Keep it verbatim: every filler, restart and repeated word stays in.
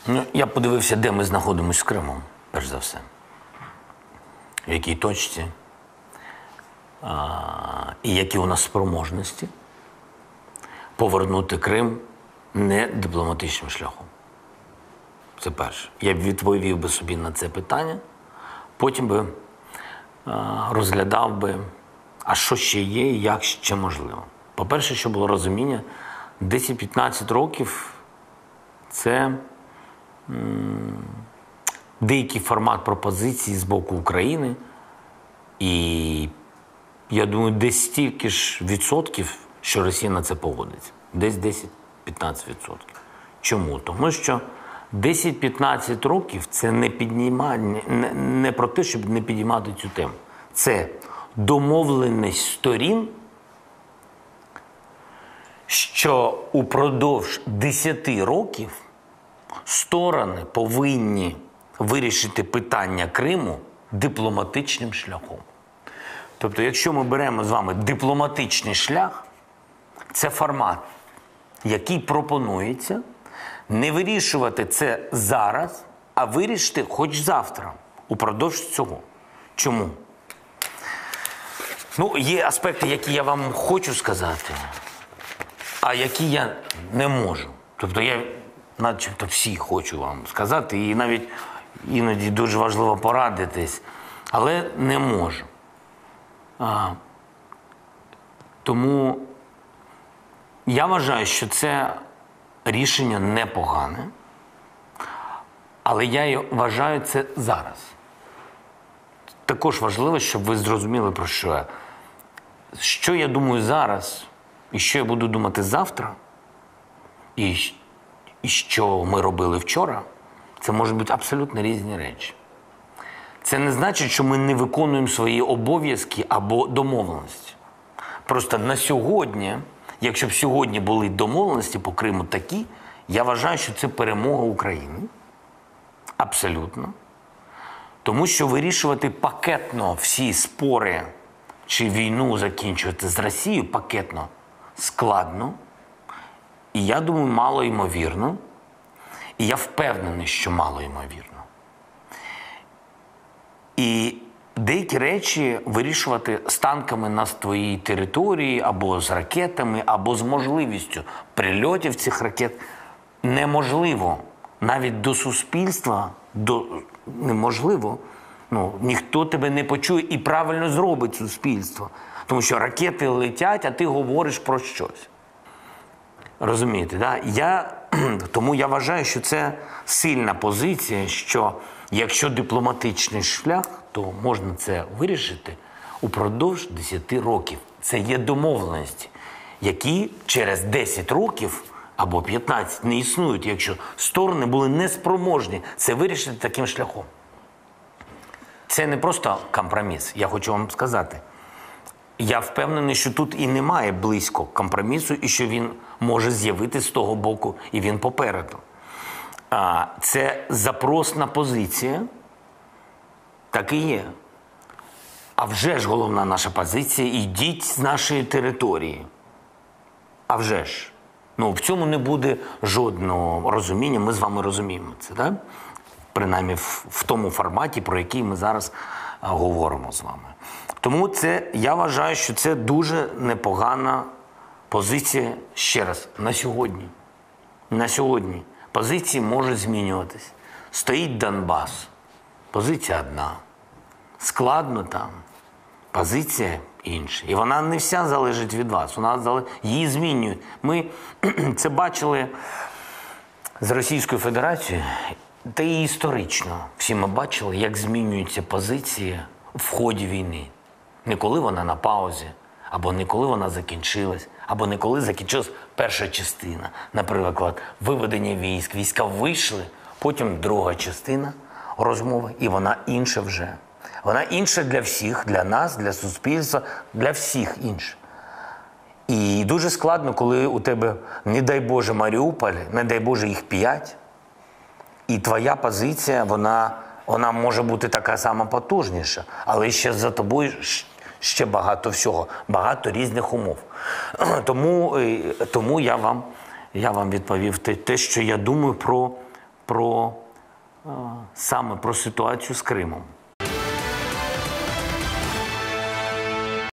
Ну, я подивився, де ми знаходимося з Кримом, перш за все. В якій точці. А, і які у нас спроможності повернути Крим не дипломатичним шляхом. Це перше. Я б відповів би собі на це питання, потім би а, розглядав би, а що ще є і як ще можливо. По-перше, щоб було розуміння, десять-п'ятнадцять років – це м, деякий формат пропозиції з боку України. І я думаю, десь стільки ж відсотків, що Росія на це погодиться. Десь десять-п'ятнадцять відсотків. Чому? Тому що десять-п'ятнадцять років – це не піднімання, не, не про те, щоб не підіймати цю тему. Це домовленість сторін, що упродовж десяти років сторони повинні вирішити питання Криму дипломатичним шляхом. Тобто, якщо ми беремо з вами дипломатичний шлях, це формат, який пропонується не вирішувати це зараз, а вирішити хоч завтра, упродовж цього. Чому? Ну, є аспекти, які я вам хочу сказати, а які я не можу. Тобто я начебто всі хочу вам сказати, і навіть іноді дуже важливо порадитись, але не можу. А, тому я вважаю, що це рішення непогане, але я вважаю це зараз. Також важливо, щоб ви зрозуміли, про що я. Що я думаю зараз, і що я буду думати завтра, і, і що ми робили вчора, це можуть бути абсолютно різні речі. Це не значить, що ми не виконуємо свої обов'язки або домовленості. Просто на сьогодні, якщо б сьогодні були домовленості по Криму такі, я вважаю, що це перемога України. Абсолютно. Тому що вирішувати пакетно всі спори, чи війну закінчувати з Росією пакетно складно. І я думаю, мало ймовірно. І я впевнений, що мало ймовірно. І деякі речі вирішувати з танками на твоїй території, або з ракетами, або з можливістю прильотів цих ракет неможливо. Навіть до суспільства до... неможливо. Ну, ніхто тебе не почує і правильно зробить суспільство. Тому що ракети летять, а ти говориш про щось. Розумієте, да? Я, тому я вважаю, що це сильна позиція, що якщо дипломатичний шлях, то можна це вирішити упродовж десяти років. Це є домовленості, які через десять років або п'ятнадцять не існують, якщо сторони були неспроможні це вирішити таким шляхом. Це не просто компроміс, я хочу вам сказати. Я впевнений, що тут і немає близько компромісу, і що він може з'явитися з того боку, і він попереду. А, це запросна позиція, так і є. А вже ж головна наша позиція – ідіть з нашої території. А вже ж. Ну, в цьому не буде жодного розуміння, ми з вами розуміємо це, так? Принаймні в, в тому форматі, про який ми зараз а, говоримо з вами. Тому це, я вважаю, що це дуже непогана позиція, ще раз, на сьогодні. На сьогодні. Позиції можуть змінюватись. Стоїть Донбас. Позиція одна. Складно там. Позиція інша. І вона не вся залежить від вас. Вона залежить... Її змінюють. Ми це бачили з Російською Федерацією. Та і історично. Всі ми бачили, як змінюються позиції в ході війни. Не коли вона на паузі, або не коли вона закінчилась, або не коли закінчилась перша частина. Наприклад, виведення військ. Війська вийшли, потім друга частина розмови, і вона інша вже. Вона інша для всіх, для нас, для суспільства, для всіх інша. І дуже складно, коли у тебе, не дай Боже, Маріуполь, не дай Боже, їх п'ять, і твоя позиція, вона, вона може бути така сама потужніша, але ще за тобою ще багато всього, багато різних умов. Тому, тому я, вам, я вам відповів те, те, що я думаю про, про е, саме про ситуацію з Кримом.